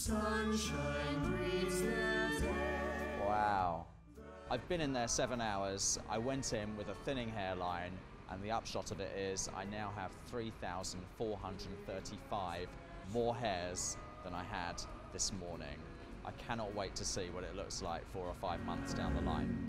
Sunshine greets the day. Wow. I've been in there 7 hours. I went in with a thinning hairline, and the upshot of it is I now have 3,435 more hairs than I had this morning. I cannot wait to see what it looks like 4 or 5 months down the line.